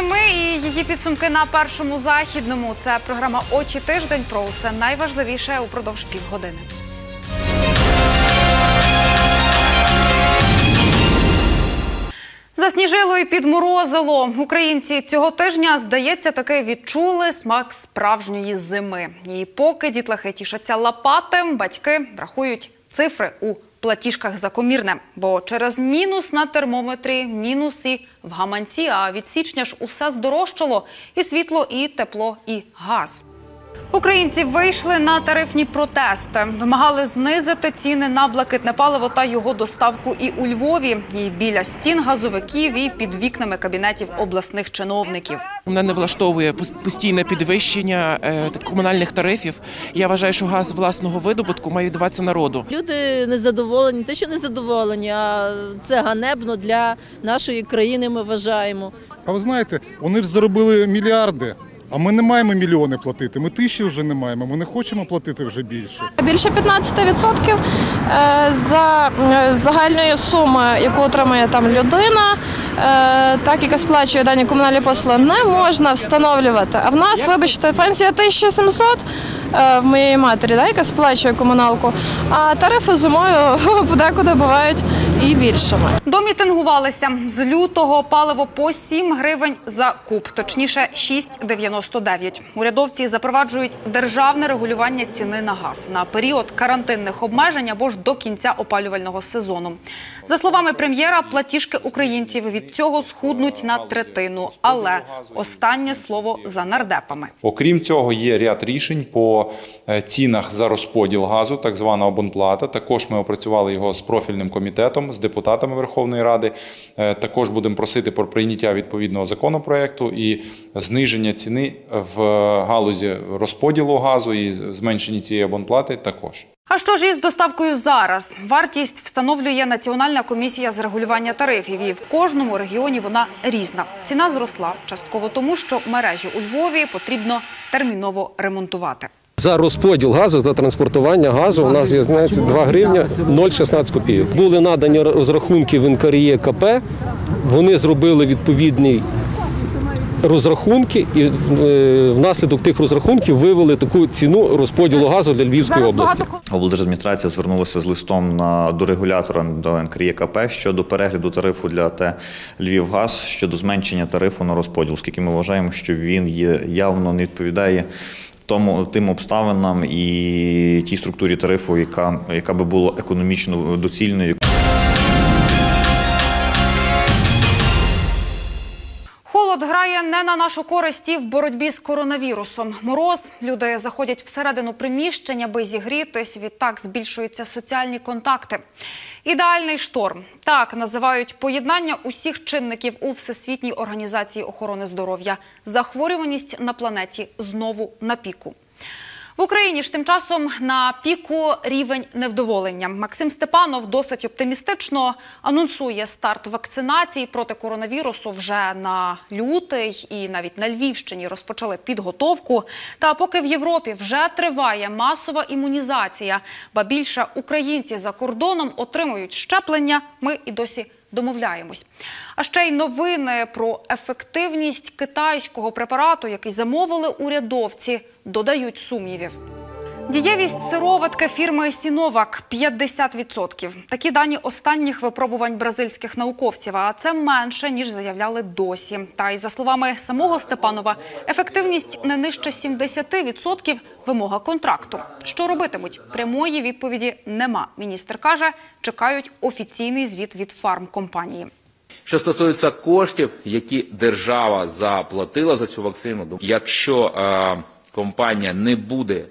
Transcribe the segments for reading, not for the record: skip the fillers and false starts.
зими і її підсумки на Першому Західному. Це програма «Очі тиждень» про усе найважливіше упродовж півгодини. Засніжило і підморозило. Українці цього тижня, здається, таки відчули смак справжньої зими. І поки дітлахи тішаться лопатами, батьки рахують цифри у платіжках за комірне. Бо через мінус на термометрі, мінус і в гаманці, а від січня ж усе здорожчало – і світло, і тепло, і газ. Українці вийшли на тарифні протести. Вимагали знизити ціни на блакитне паливо та його доставку і у Львові, і біля стін газовиків, і під вікнами кабінетів обласних чиновників. Мене не влаштовує постійне підвищення комунальних тарифів. Я вважаю, що газ власного видобутку має віддаватися народу. Люди незадоволені, те, що незадоволені, а це ганебно для нашої країни, ми вважаємо. А ви знаєте, вони ж заробили мільярди. А ми не маємо мільйони платити, ми тисячі вже не маємо, ми не хочемо платити вже більше. Більше 15% за загальної суми, яку отримує там людина, так яка сплачує дані комунальні послуги, не можна встановлювати. А в нас, вибачте, пенсія 1700 в моєї матері, яка сплачує комуналку, а тарифи зимою подекуди бувають і більшими. Домітингувалися. З лютого паливо по 7 гривень за куб, точніше 6,99. Урядовці запроваджують державне регулювання ціни на газ на період карантинних обмежень або ж до кінця опалювального сезону. За словами прем'єра, платіжки українців від цього схуднуть на третину, але останнє слово за нардепами. Окрім цього, є ряд рішень по цінах за розподіл газу, так звана абонплата. Також ми опрацювали його з профільним комітетом, з депутатами Верховної Ради. Також будемо просити про прийняття відповідного законопроекту і зниження ціни в галузі розподілу газу і зменшення цієї абонплати також. А що ж із доставкою зараз? Вартість встановлює Національна комісія з регулювання тарифів. І в кожному регіоні вона різна. Ціна зросла частково тому, що мережі у Львові потрібно терміново ремонтувати. За розподіл газу, за транспортування газу у нас є 2 гривня 0,16 копійок. Були надані розрахунки в НКРЕКП, вони зробили відповідний розрахунки і внаслідок тих розрахунків вивели таку ціну розподілу газу для Львівської області. Облдержадміністрація звернулася з листом до регулятора, до НКРЕКП щодо перегляду тарифу для АТ «Львівгаз», щодо зменшення тарифу на розподіл, оскільки ми вважаємо, що він явно не відповідає тим обставинам і тій структурі тарифу, яка би була економічно доцільною. Холод грає не на нашу користь і в боротьбі з коронавірусом. Мороз, люди заходять всередину приміщення, аби зігрітись, відтак збільшуються соціальні контакти. Ідеальний шторм – так називають поєднання усіх чинників у Всесвітній організації охорони здоров'я. Захворюваність на планеті знову на піку. В Україні ж тим часом на піку рівень невдоволення. Максим Степанов досить оптимістично анонсує старт вакцинації проти коронавірусу вже на лютий, і навіть на Львівщині розпочали підготовку. Та поки в Європі вже триває масова імунізація, ба більше українці за кордоном отримують щеплення, ми і досі домовляємось. А ще й новини про ефективність китайського препарату, який замовили урядовці, додають сумнівів. Дієвість сироватки фірми «Сіновак» – 50%. Такі дані останніх випробувань бразильських науковців, а це менше, ніж заявляли досі. Та й за словами самого Степанова, ефективність не нижче 70% – вимога контракту. Що робитимуть? Прямої відповіді нема. Міністр каже, чекають офіційний звіт від фармкомпанії. Що стосується коштів, які держава заплатила за цю вакцину, якщо компанія не буде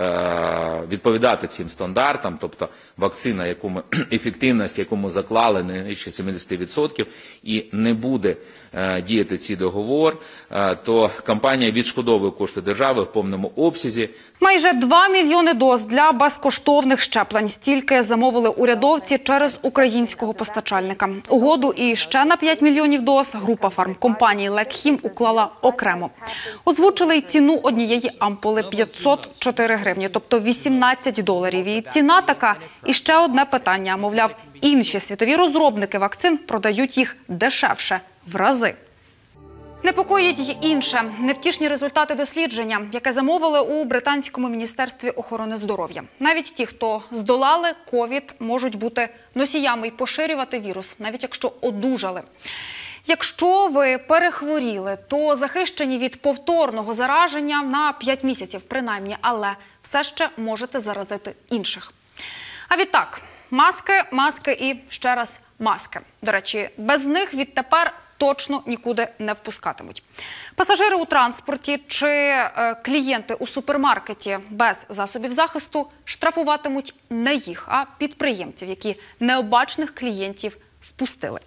відповідати цим стандартам, тобто вакцина, ефективність, яку ми заклали, не нижче 70%, і не буде діяти цей договор, то компанія відшкодовує кошти держави в повному обсязі. Майже 2 мільйони доз для безкоштовних щеплень. Стільки замовили урядовці через українського постачальника. Угоду і ще на 5 мільйонів доз група фармкомпанії «Лекхім» уклала окремо. Озвучили й ціну однієї ампули – 504 гривні, тобто $18. І ціна така. І ще одне питання. Мовляв, інші світові розробники вакцин продають їх дешевше – в рази. Непокоїть й інше – невтішні результати дослідження, яке замовили у Британському міністерстві охорони здоров'я. Навіть ті, хто здолали ковід, можуть бути носіями й поширювати вірус, навіть якщо одужали. Якщо ви перехворіли, то захищені від повторного зараження на 5 місяців принаймні, але все ще можете заразити інших. А відтак, маски і ще раз маски. До речі, без них відтепер точно нікуди не впускатимуть. Пасажири у транспорті чи клієнти у супермаркеті без засобів захисту штрафуватимуть не їх, а підприємців, які необачних клієнтів впустили.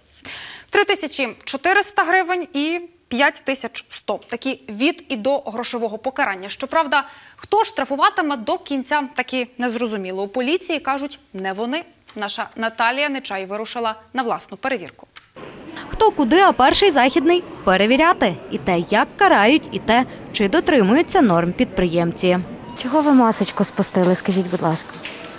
3400 гривень і 5100. Такі від і до грошового покарання. Щоправда, хто штрафуватиме до кінця, таки незрозуміло. У поліції кажуть, не вони. Наша Наталія Нечай вирушила на власну перевірку. Хто куди, а перший західний – перевіряти. І те, як карають, і те, чи дотримуються норм підприємці. Чого ви масочку спустили, скажіть, будь ласка?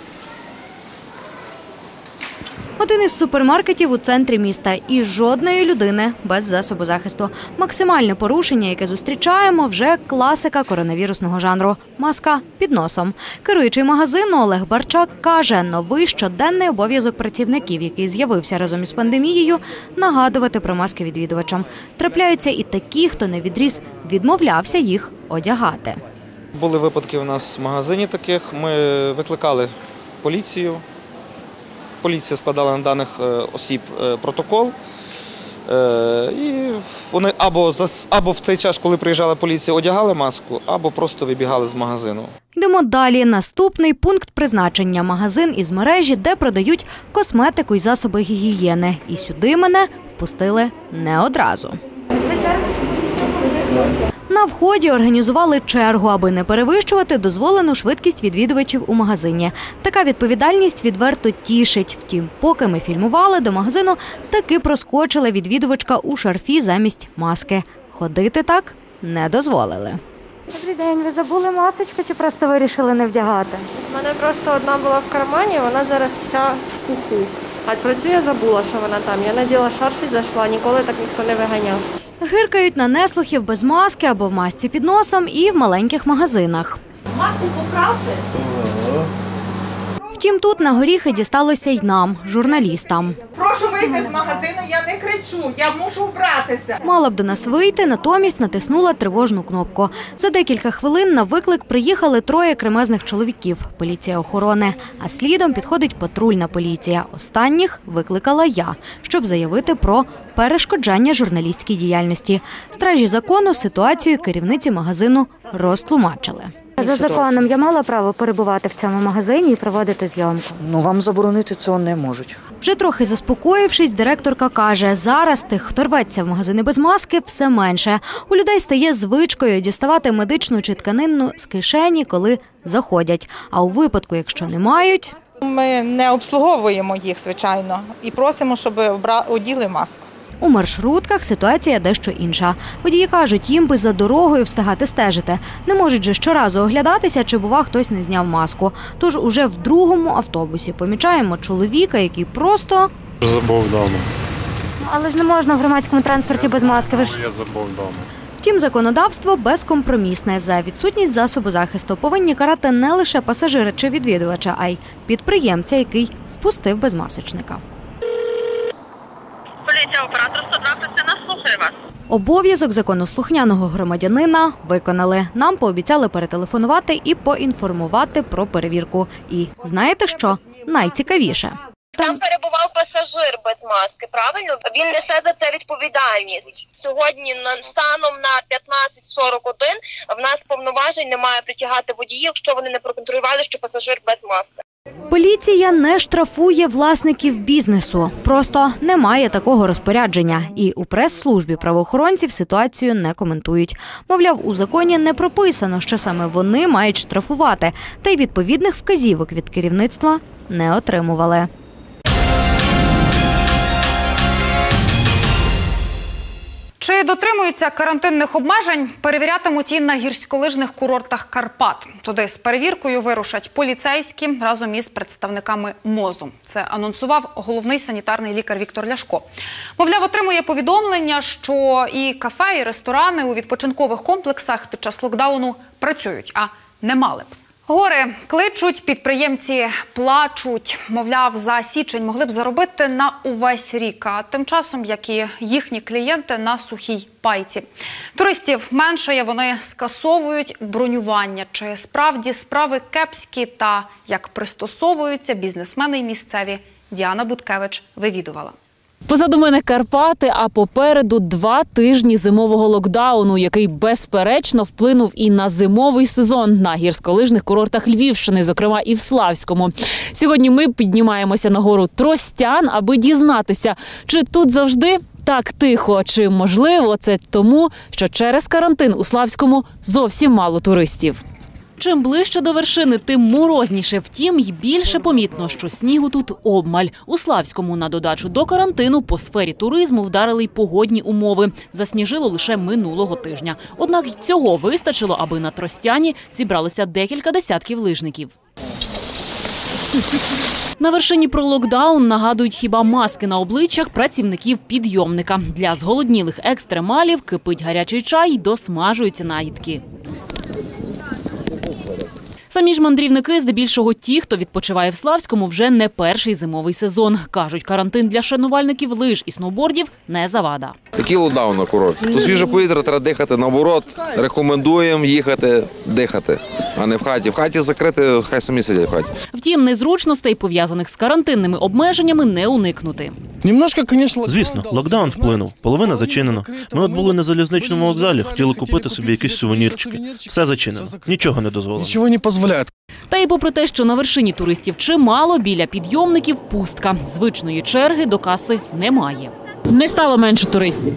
Один із супермаркетів у центрі міста і жодної людини без засобу захисту. Максимальне порушення, яке зустрічаємо, вже класика коронавірусного жанру – маска під носом. Керуючий магазину Олег Барчак каже, новий щоденний обов'язок працівників, який з'явився разом із пандемією, нагадувати про маски відвідувачам. Трапляються і такі, хто на відріз відмовлявся їх одягати. Були випадки у нас в магазині таких, ми викликали поліцію. Поліція складала на даних осіб протокол, і вони або в цей час, коли приїжджала поліція, одягали маску, або просто вибігали з магазину. Йдемо далі. Наступний пункт призначення – магазин із мережі, де продають косметику і засоби гігієни. І сюди мене впустили не одразу. На вході організували чергу, аби не перевищувати дозволену швидкість відвідувачів у магазині. Така відповідальність відверто тішить. Втім, поки ми фільмували, до магазину таки проскочила відвідувачка у шарфі замість маски. Ходити так не дозволили. Добрий день, ви забули масочку чи просто вирішили не вдягати? У мене просто одна була в кармані, вона зараз вся в пуху. А про цю я забула, що вона там. Я наділа шарф і зайшла, ніколи так ніхто не виганяв. Гиркають на неслухів без маски або в масці під носом і в маленьких магазинах. Маску поправте. Втім, тут на горіхи дісталося й нам, журналістам. Прошу вийти з магазину, я не кричу, я мушу вбратися. Мала б до нас вийти, натомість натиснула тривожну кнопку. За декілька хвилин на виклик приїхали 3 кремезних чоловіків – поліція охорони. А слідом підходить патрульна поліція. Останніх викликала я, щоб заявити про перешкоджання журналістській діяльності. Стражі закону ситуацію керівниці магазину розтлумачили. За законом я мала право перебувати в цьому магазині і проводити зйомку? Вам заборонити цього не можуть. Вже трохи заспокоївшись, директорка каже, зараз тих, хто рветься в магазини без маски, все менше. У людей стає звичкою діставати медичну чи тканинну з кишені, коли заходять. А у випадку, якщо не мають... Ми не обслуговуємо їх, звичайно, і просимо, щоб оділи маску. У маршрутках ситуація дещо інша. Водії кажуть, їм би за дорогою встигати стежити. Не можуть же щоразу оглядатися, чи, бува, хтось не зняв маску. Тож уже в другому автобусі помічаємо чоловіка, який просто... Забув вдома. Але ж не можна в громадському транспорті без маски. Я забув вдома. Втім, законодавство безкомпромісне. За відсутність засобу захисту повинні карати не лише пасажира чи відвідувача, а й підприємця, який впустив безмасочника. Поліція, оператор 102, Христина, слухає вас. Обов'язок законослухняного громадянина виконали. Нам пообіцяли перетелефонувати і поінформувати про перевірку. І знаєте що? Найцікавіше. Там перебував пасажир без маски, правильно? Він несе за це відповідальність. Сьогодні станом на 15:41 в нас повноважень немає притягати водіїв, якщо вони не проконтролювали, що пасажир без маски. Поліція не штрафує власників бізнесу. Просто немає такого розпорядження. І у прес-службі правоохоронців ситуацію не коментують. Мовляв, у законі не прописано, що саме вони мають штрафувати. Та й відповідних вказівок від керівництва не отримували. Чи дотримуються карантинних обмежень, перевірятимуть і на гірськолижних курортах Карпат. Туди з перевіркою вирушать поліцейські разом із представниками МОЗу. Це анонсував головний санітарний лікар Віктор Ляшко. Мовляв, отримує повідомлення, що і кафе, і ресторани у відпочинкових комплексах під час локдауну працюють, а не мали б. Гори кличуть, підприємці плачуть. Мовляв, за січень могли б заробити на увесь рік, а тим часом, як і їхні клієнти, на сухій пайці. Туристів меншає, вони скасовують бронювання. Чи справді справи кепські та як пристосовуються бізнесмени й місцеві, Діана Буткевич вивідувала. Позаду мене Карпати, а попереду 2 тижні зимового локдауну, який безперечно вплинув і на зимовий сезон на гірськолижних курортах Львівщини, зокрема і в Славському. Сьогодні ми піднімаємося на гору Тростян, аби дізнатися, чи тут завжди так тихо, чи можливо це тому, що через карантин у Славському зовсім мало туристів. Чим ближче до вершини, тим морозніше. Втім, й більше помітно, що снігу тут обмаль. У Славському на додачу до карантину по сфері туризму вдарили й погодні умови. Засніжило лише минулого тижня. Однак й цього вистачило, аби на Тростяні зібралося декілька десятків лижників. На вершині про локдаун нагадують хіба маски на обличчях працівників підйомника. Для зголоднілих екстремалів кипить гарячий чай й досмажуються наїдки. Самі ж мандрівники, здебільшого ті, хто відпочиває в Славському, вже не перший зимовий сезон. Кажуть, карантин для шанувальників лиж і сноубордів не завада. Який локдаун на курорті? То свіже повітря треба дихати, наоборот, рекомендуємо їхати, дихати, а не в хаті. В хаті закрити, хай самі сидять в хаті. Втім, незручностей, пов'язаних з карантинними обмеженнями, не уникнути. Звісно, локдаун вплинув. Половина зачинено. Ми от були на залізничному вокзалі, хотіли купити собі якісь сувенірчики. Все зачинено. Нічого не дозволено. Та й попри те, що на вершині туристів чимало, біля підйомників пустка. Звичної черги до каси немає. Не стало менше туристів.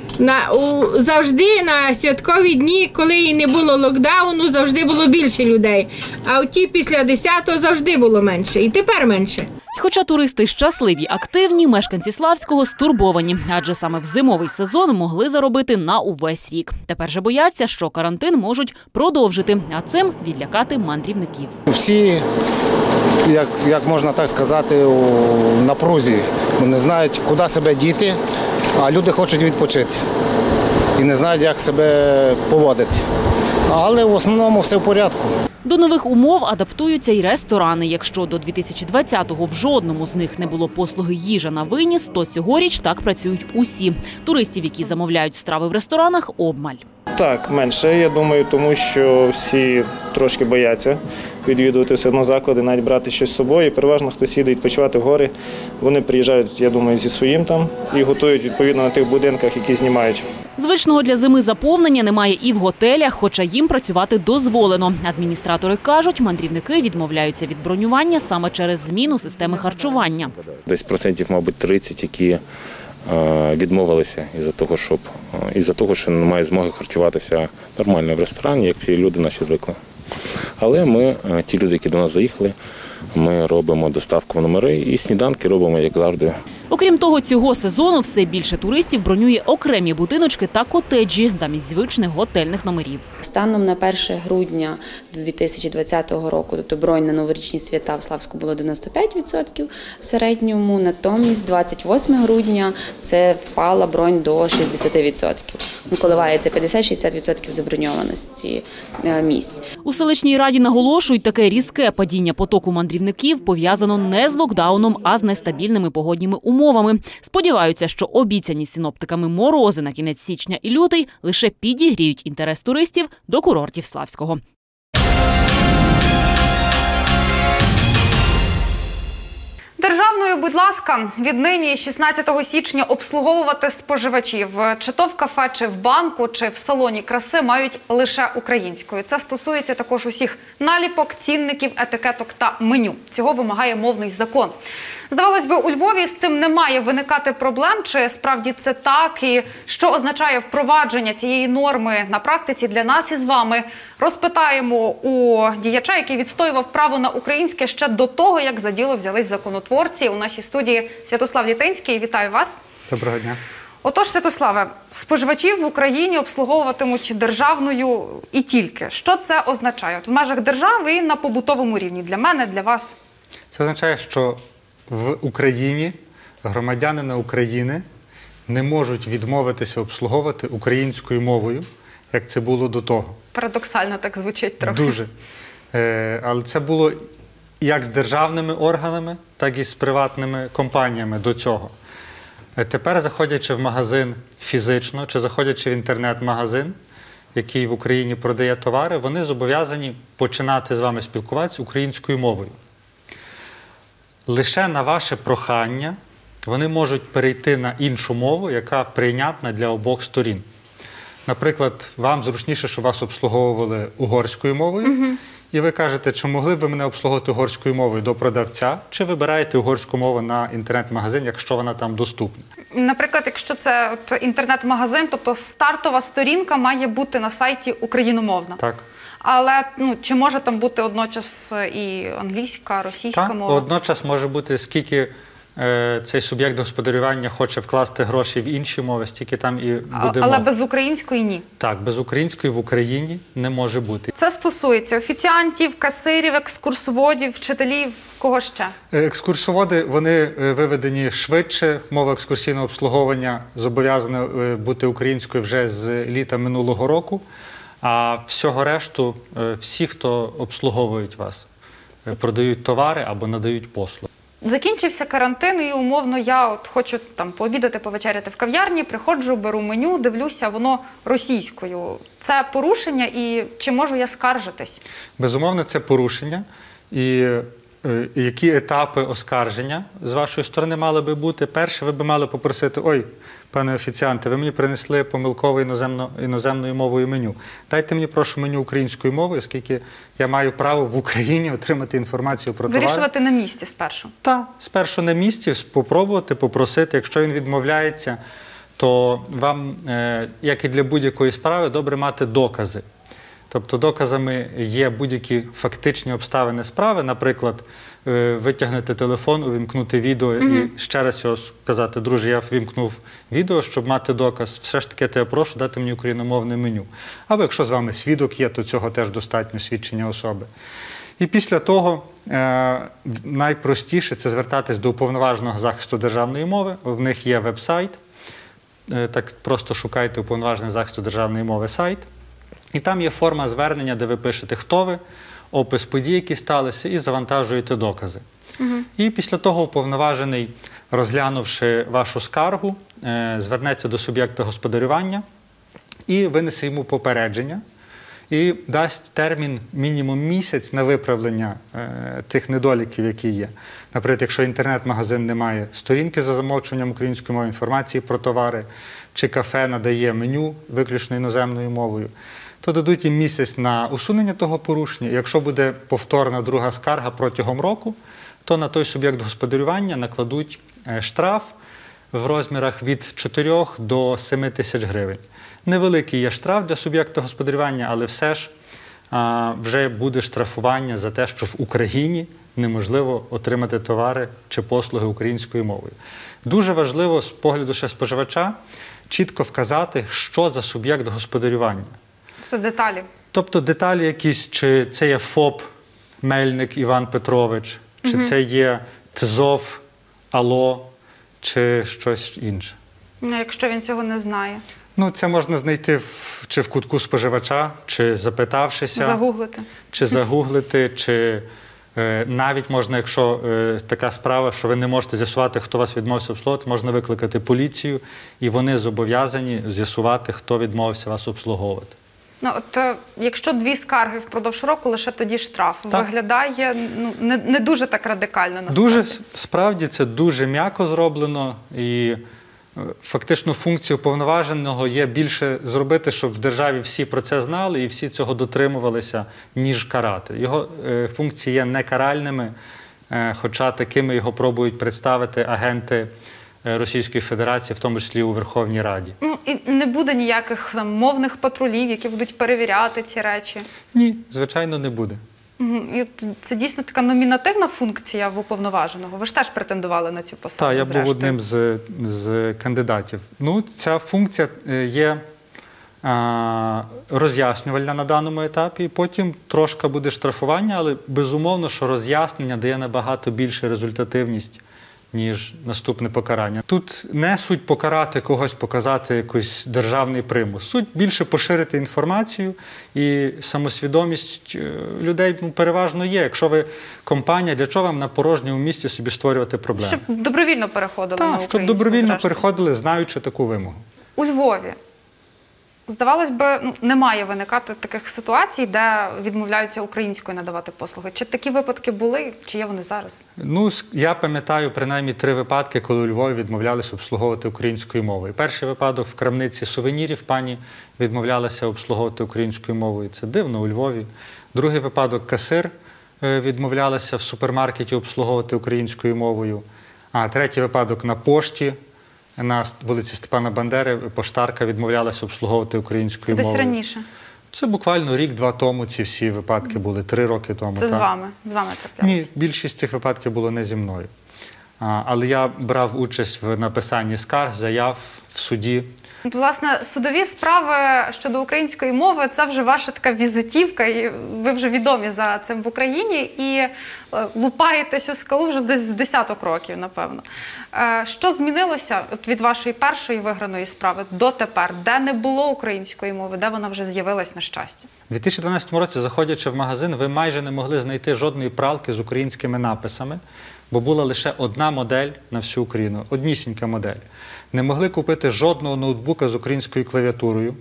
Завжди на святкові дні, коли і не було локдауну, завжди було більше людей. А от ті після 10-го завжди було менше. І тепер менше. Хоча туристи щасливі, активні, мешканці Славського стурбовані. Адже саме в зимовий сезон могли заробити на увесь рік. Тепер же бояться, що карантин можуть продовжити, а цим відлякати мандрівників. Всі, як можна так сказати, у напрузі. Вони знають, куди себе діти, а люди хочуть відпочити. І не знають, як себе поводити. Але в основному все в порядку. До нових умов адаптуються й ресторани. Якщо до 2020-го в жодному з них не було послуги їжа на виніс, то цьогоріч так працюють усі. Туристів, які замовляють страви в ресторанах, обмаль. Так, менше, я думаю, тому що всі трошки бояться відвідувати все одно заклади, навіть брати щось з собою. І переважно, хтось їде відпочивати в гори, вони приїжджають, я думаю, зі своїм там і готують відповідно на тих будинках, які знімають. Звичного для зими заповнення немає і в готелях, хоча їм працювати дозволено. Адміністратори кажуть, мандрівники відмовляються від бронювання саме через зміну системи харчування. Десь процентів, мабуть, 30, які відмовилися із-за того, що немає змоги харчуватися нормально в ресторані, як всі люди наші звикли. Але ми, ті люди, які до нас заїхали, ми робимо доставку в номери і сніданки робимо, як завжди. Окрім того, цього сезону все більше туристів бронює окремі будиночки та котеджі замість звичних готельних номерів. Станом на 1 грудня 2020 року, тобто бронь на новорічні свята в Славську було 95% в середньому, натомість 28 грудня це впала бронь до 60%. Коливається 50-60% заброньованості місць. У селищній раді наголошують, таке різке падіння потоку мандрівників пов'язано не з локдауном, а з нестабільними погодніми умовами. Сподіваються, що обіцяні синоптиками морози на кінець січня і лютий лише підігріють інтерес туристів до курортів Славського. Державною, будь ласка, віднині 16 січня обслуговувати споживачів чи то в кафе, чи в банку, чи в салоні краси мають лише українською. Це стосується також усіх наліпок, цінників, етикеток та меню. Цього вимагає мовний закон. Здавалось би, у Львові з цим не має виникати проблем, чи справді це так, і що означає впровадження цієї норми на практиці для нас із вами. Розпитаємо у діяча, який відстоював право на українське ще до того, як за діло взялись законотворці. У нашій студії Святослав Літинський. Вітаю вас. Доброго дня. Отож, Святославе, споживачів в Україні обслуговуватимуть державною і тільки. Що це означає? От в межах держави і на побутовому рівні. Для мене, для вас. Це означає, що в Україні громадянина України не можуть відмовитися обслуговувати українською мовою, як це було до того. Парадоксально так звучить трохи. Дуже. Але це було як з державними органами, так і з приватними компаніями до цього. Тепер, заходячи в магазин фізично, чи заходячи в інтернет-магазин, який в Україні продає товари, вони зобов'язані починати з вами спілкуватися українською мовою. Лише на ваше прохання вони можуть перейти на іншу мову, яка прийнятна для обох сторін. Наприклад, вам зручніше, щоб вас обслуговували угорською мовою, і ви кажете, чи могли б ви мене обслуговувати угорською мовою до продавця, чи вибираєте угорську мову на інтернет-магазин, якщо вона там доступна. Наприклад, якщо це інтернет-магазин, тобто стартова сторінка має бути на сайті україномовна. Так. Але чи може там бути одночас і англійська, російська мова? Так, одночас може бути, скільки цей суб'єкт господарювання хоче вкласти гроші в інші мови, стільки там і буде Але мова. без української ні? Так, без української в Україні не може бути. Це стосується офіціантів, касирів, екскурсоводів, вчителів, кого ще? Екскурсоводи, вони виведені швидше. Мова екскурсійного обслуговування зобов'язана бути українською вже з літа минулого року. А всього решту, всі, хто обслуговують вас, продають товари або надають послуги. Закінчився карантин і, умовно, я от хочу там пообідати, повечеряти в кав'ярні, приходжу, беру меню, дивлюся, воно російською. Це порушення і чи можу я скаржитись? Безумовно, це порушення. І які етапи оскарження з вашої сторони мали би бути? Перше, ви б мали попросити, ой, пане офіціанте, ви мені принесли помилкове іноземною мовою меню. Дайте мені, прошу, меню українською мовою, оскільки я маю право в Україні отримати інформацію про товари. Вирішувати на місці спершу? Так, спершу на місці, спробувати, попросити. Якщо він відмовляється, то вам, як і для будь-якої справи, добре мати докази. Тобто доказами є будь-які фактичні обставини справи, наприклад, витягнути телефон, увімкнути відео і ще раз його сказати, друже, я ввімкнув відео, щоб мати доказ, все ж таки я тебе прошу дати мені україномовне меню. Або якщо з вами свідок є, то цього теж достатньо, свідчення особи. І після того найпростіше – це звертатись до уповноваженого захисту державної мови, в них є веб-сайт, так просто шукайте уповноважений захисту державної мови сайт. І там є форма звернення, де ви пишете, хто ви, опис подій, які сталися, і завантажуєте докази. І після того уповноважений, розглянувши вашу скаргу, звернеться до суб'єкта господарювання і винесе йому попередження. І дасть термін мінімум місяць на виправлення тих недоліків, які є. Наприклад, якщо інтернет-магазин не має сторінки за замовчуванням української мови, інформації про товари, чи кафе надає меню виключно іноземною мовою, то дадуть їм місяць на усунення того порушення. І якщо буде повторна друга скарга протягом року, то на той суб'єкт господарювання накладуть штраф в розмірах від 4 до 7 тисяч гривень. Невеликий є штраф для суб'єкта господарювання, але все ж вже буде штрафування за те, що в Україні неможливо отримати товари чи послуги українською мовою. Дуже важливо з погляду ще споживача чітко вказати, що за суб'єкт господарювання. Тобто деталі. Тобто деталі якісь, чи це є ФОП Мельник Іван Петрович, чи це є ТЗОВ АЛО, чи щось інше. Якщо він цього не знає? Ну, це можна знайти чи в кутку споживача, чи запитавшися. Загуглити. Чи загуглити, чи навіть можна, якщо така справа, що ви не можете з'ясувати, хто вас відмовився обслуговувати, можна викликати поліцію, і вони зобов'язані з'ясувати, хто відмовився вас обслуговувати. Ну, от, якщо 2 скарги впродовж року, лише тоді штраф. Так. Виглядає не дуже так радикально, насправді. Дуже, справді, це дуже м'яко зроблено, і фактично функція уповноваженого є більше зробити, щоб в державі всі про це знали і всі цього дотримувалися, ніж карати. Його функції є не каральними, хоча такими його пробують представити агенти Російської Федерації, в тому числі у Верховній Раді. Ну, і не буде ніяких там мовних патрулів, які будуть перевіряти ці речі? Ні, звичайно, не буде. І це дійсно така номінативна функція в уповноваженого. Ви ж теж претендували на цю посаду, Так, я зрештою. був одним з кандидатів. Ну, ця функція є роз'яснювальна на даному етапі, і потім трошки буде штрафування, але безумовно, що роз'яснення дає набагато більшу результативність, ніж наступне покарання. Тут не суть покарати когось, показати якийсь державний примус. Суть більше поширити інформацію, і самосвідомість людей переважно є. Якщо ви компанія, для чого вам на порожньому місці собі створювати проблеми? Щоб добровільно переходили на українську, щоб добровільно зрештою. переходили, знаючи таку вимогу. У Львові, здавалось би, не має виникати таких ситуацій, де відмовляються українською надавати послуги. Чи такі випадки були, чи є вони зараз? Ну, я пам'ятаю принаймні 3 випадки, коли у Львові відмовлялися обслуговувати українською мовою. Перший випадок в крамниці сувенірів пані відмовлялася обслуговувати українською мовою. Це дивно у Львові. Другий випадок касир відмовлялася в супермаркеті обслуговувати українською мовою. А третій випадок на пошті. На вулиці Степана Бандери поштарка відмовлялася обслуговувати українською мовою. Це десь раніше? Це буквально рік-два тому ці всі випадки були, 3 роки тому. Це з вами траплялося? Ні, більшість цих випадків було не зі мною. Але я брав участь в написанні скарг, заяв в суді. Власне, судові справи щодо української мови – це вже ваша така візитівка, і ви вже відомі за цим в Україні, і лупаєтесь у скалу вже десь з десяток років, напевно. Що змінилося від вашої першої виграної справи до тепер? Де не було української мови, де вона вже з'явилась, на щастя? У 2012 році, заходячи в магазин, ви майже не могли знайти жодної пралки з українськими написами, бо була лише одна модель на всю Україну, однісінька модель. Не могли купити жодного ноутбука з українською клавіатурою.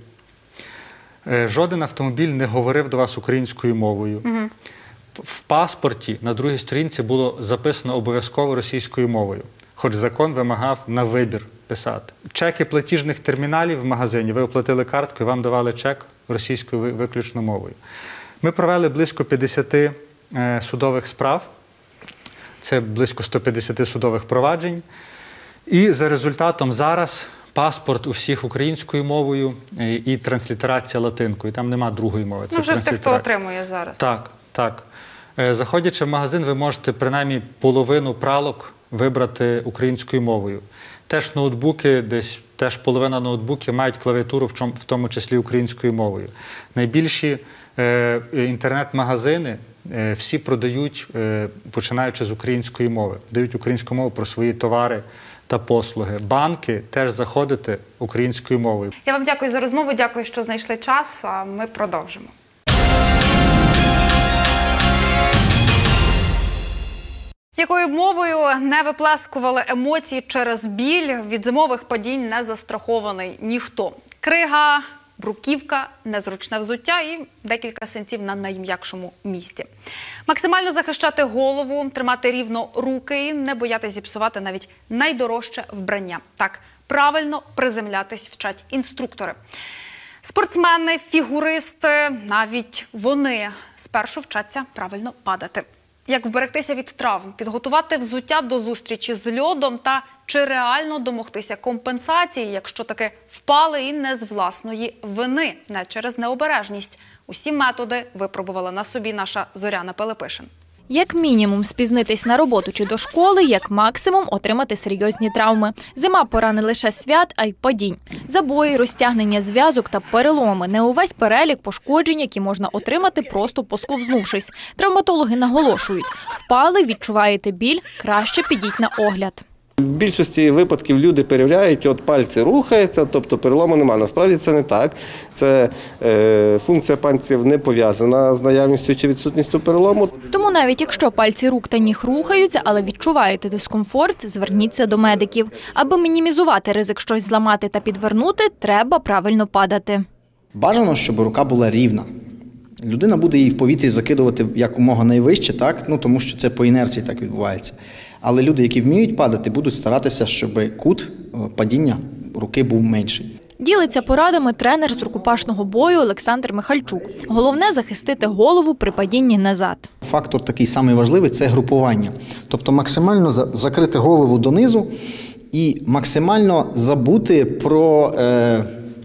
Жоден автомобіль не говорив до вас українською мовою. В паспорті на другій сторінці було записано обов'язково російською мовою, хоч закон вимагав на вибір писати. Чеки платіжних терміналів в магазині, ви оплатили карткою, вам давали чек російською виключно мовою. Ми провели близько 50 судових справ, це близько 150 судових проваджень. І за результатом зараз паспорт у всіх українською мовою і транслітерація латинкою. Там нема другої мови. Ну, вже тих, хто отримує зараз. Так, так. Заходячи в магазин, ви можете принаймні половину пралок вибрати українською мовою. Теж ноутбуки, теж половина ноутбуків мають клавіатуру, в тому числі українською мовою. Найбільші інтернет-магазини всі продають, починаючи з української мови. Дають українську мову про свої товари та послуги. Банки теж заходити українською мовою. Я вам дякую за розмову, дякую, що знайшли час, а ми продовжимо. Якою б мовою не виплескували емоції через біль, від зимових падінь не застрахований ніхто. Крига, бруківка, незручне взуття і декілька синців на найм'якшому місці. Максимально захищати голову, тримати рівно руки і не боятися зіпсувати навіть найдорожче вбрання. Так, правильно приземлятись вчать інструктори. Спортсмени, фігуристи, навіть вони спершу вчаться правильно падати. Як вберегтися від травм, підготувати взуття до зустрічі з льодом та чи реально домогтися компенсації, якщо таки впали і не з власної вини, не через необережність. Усі методи випробувала на собі наша Зоряна Пилипишин. Як мінімум спізнитись на роботу чи до школи, як максимум отримати серйозні травми. Зима – пора не лише свят, а й падінь. Забої, розтягнення зв'язок та переломи – не увесь перелік пошкоджень, які можна отримати, просто посковзнувшись. Травматологи наголошують – впали, відчуваєте біль, краще підіть на огляд. В більшості випадків люди перевіряють, от пальці рухаються, тобто перелому немає. Насправді це не так. Це функція пальців не пов'язана з наявністю чи відсутністю перелому. Тому навіть якщо пальці рук та ніг рухаються, але відчуваєте дискомфорт, зверніться до медиків. Аби мінімізувати ризик щось зламати та підвернути, треба правильно падати. Бажано, щоб рука була рівна. Людина буде її в повітрі закидувати якомога найвище, так? Тому що це по інерції так відбувається. Але люди, які вміють падати, будуть старатися, щоб кут падіння руки був менший. Ділиться порадами тренер з рукопашного бою Олександр Михальчук. Головне – захистити голову при падінні назад. Фактор такий самий важливий – це групування. Тобто максимально закрити голову донизу і максимально забути про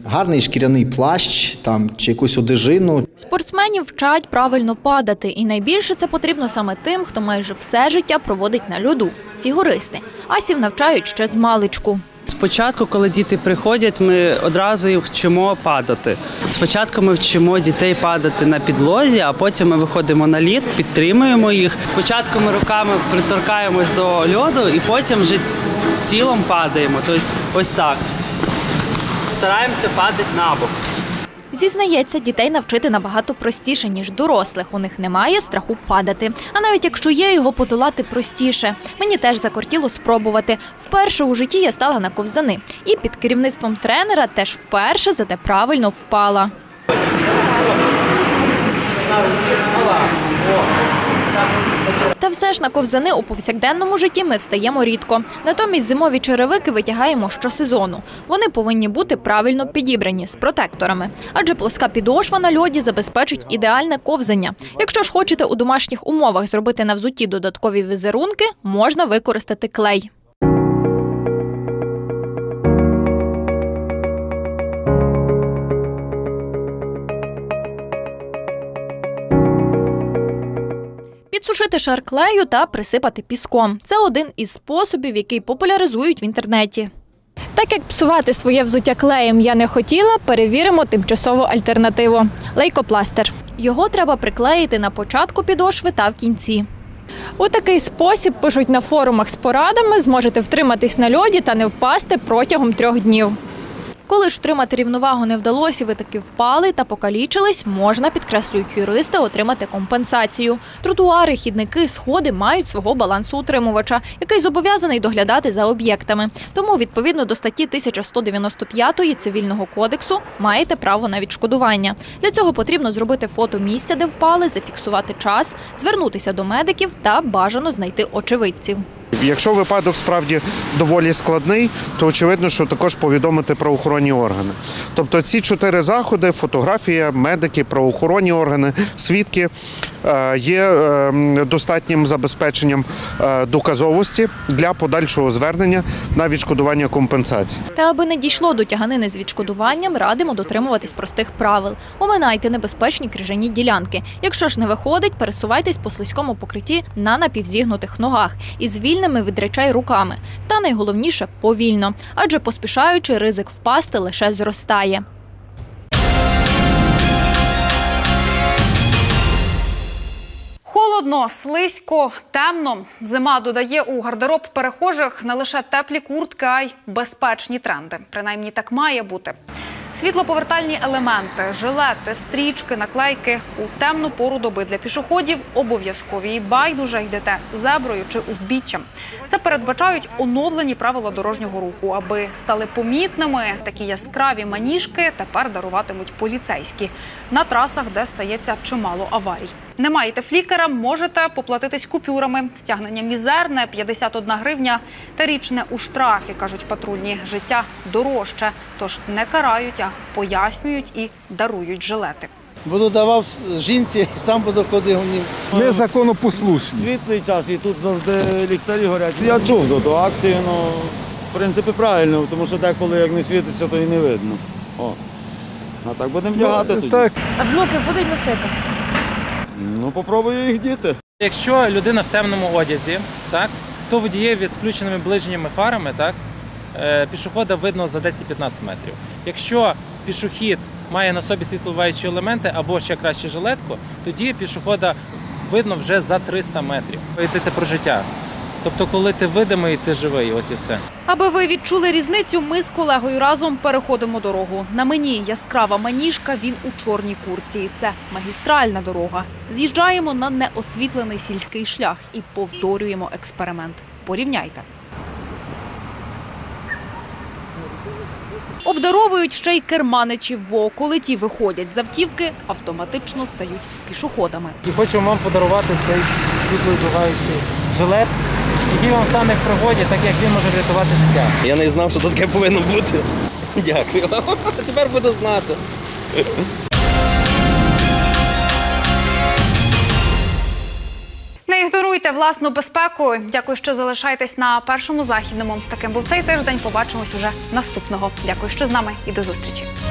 гарний шкіряний плащ там, чи якусь одежину. Спортсменів вчать правильно падати. І найбільше це потрібно саме тим, хто майже все життя проводить на льоду – фігуристи. Асів навчають ще з маличку. Спочатку, коли діти приходять, ми одразу їх вчимо падати. Спочатку ми вчимо дітей падати на підлозі, а потім ми виходимо на лід, підтримуємо їх. Спочатку ми руками приторкаємось до льоду і потім вже тілом падаємо. Тобто ось так. Стараємося падати набок. Зізнається, дітей навчити набагато простіше, ніж дорослих. У них немає страху падати. А навіть якщо є, його подолати простіше. Мені теж закортіло спробувати. Вперше у житті я стала на ковзани. І під керівництвом тренера теж вперше, зате правильно впала. Та все ж на ковзани у повсякденному житті ми встаємо рідко. Натомість зимові черевики витягаємо щосезону. Вони повинні бути правильно підібрані, з протекторами. Адже плоска підошва на льоді забезпечить ідеальне ковзання. Якщо ж хочете у домашніх умовах зробити на взутті додаткові візерунки, можна використати клей. Підсушити шар клею та присипати піском. Це один із способів, який популяризують в інтернеті. Так як псувати своє взуття клеєм я не хотіла, перевіримо тимчасову альтернативу – лейкопластир. Його треба приклеїти на початку підошви та в кінці. У такий спосіб, пишуть на форумах з порадами, зможете втриматись на льоді та не впасти протягом 3 днів. Коли ж втримати рівновагу не вдалося, ви таки впали та покалічились, можна, підкреслюють юристи, отримати компенсацію. Тротуари, хідники, сходи мають свого балансоутримувача, який зобов'язаний доглядати за об'єктами. Тому, відповідно до статті 1195 Цивільного кодексу, маєте право на відшкодування. Для цього потрібно зробити фото місця, де впали, зафіксувати час, звернутися до медиків та бажано знайти очевидців. Якщо випадок справді доволі складний, то очевидно, що також повідомити правоохоронні органи. Тобто ці 4 заходи – фотографія, медики, правоохоронні органи, свідки – є достатнім забезпеченням доказовості для подальшого звернення на відшкодування компенсацій. Та аби не дійшло до тяганини з відшкодуванням, радимо дотримуватись простих правил. Оминайте небезпечні крижані ділянки. Якщо ж не виходить, пересувайтесь по слизькому покритті на напівзігнутих ногах із вільними від речей руками. Та найголовніше – повільно, адже поспішаючи, ризик впасти лише зростає. Холодно, слизько, темно. Зима додає у гардероб перехожих не лише теплі куртки, а й безпечні тренди. Принаймні так має бути. Світлоповертальні елементи, жилети, стрічки, наклейки у темну пору доби для пішоходів обов'язкові. І байдуже йдете зеброю чи узбіччям. Це передбачають оновлені правила дорожнього руху. Аби стали помітними, такі яскраві маніжки тепер даруватимуть поліцейські на трасах, де стається чимало аварій. Не маєте флікера, можете поплатитись купюрами. Стягнення мізерне – 51 гривня та річне у штрафі, кажуть патрульні. Життя дорожче, тож не карають, а пояснюють і дарують жилети. Буду давав жінці, сам буду ходив. Ми законопослушні. Світлий час і тут завжди ліхтарі горять. Я чув до ту акцію, в принципі правильно, тому що деколи як не світиться, то і не видно. А так будемо вдягати тоді. Так. А внуки будуть носити? Попробую їх діти. Якщо людина в темному одязі, так, то водієві з включеними ближніми фарами, так, пішохода видно за 10-15 метрів. Якщо пішохід має на собі світловаючі елементи або ще краще жилетку, тоді пішохода видно вже за 300 метрів. Йдеться про життя. Тобто, коли ти видимий, ти живий, ось і все. Аби ви відчули різницю, ми з колегою разом переходимо дорогу. На мені яскрава маніжка, він у чорній куртці. Це магістральна дорога. З'їжджаємо на неосвітлений сільський шлях і повторюємо експеримент. Порівняйте. Обдаровують ще й керманичів, бо коли ті виходять з автівки, автоматично стають пішоходами. І хочемо вам подарувати цей світловідбиваючий жилет, який вам стане в пригоді, так як він може врятувати життя. Я не знав, що тут таке повинно бути. Дякую. Тепер буду знати. Не ігноруйте власну безпеку. Дякую, що залишаєтесь на Першому західному. Таким був цей тиждень. Побачимось уже наступного. Дякую, що з нами і до зустрічі.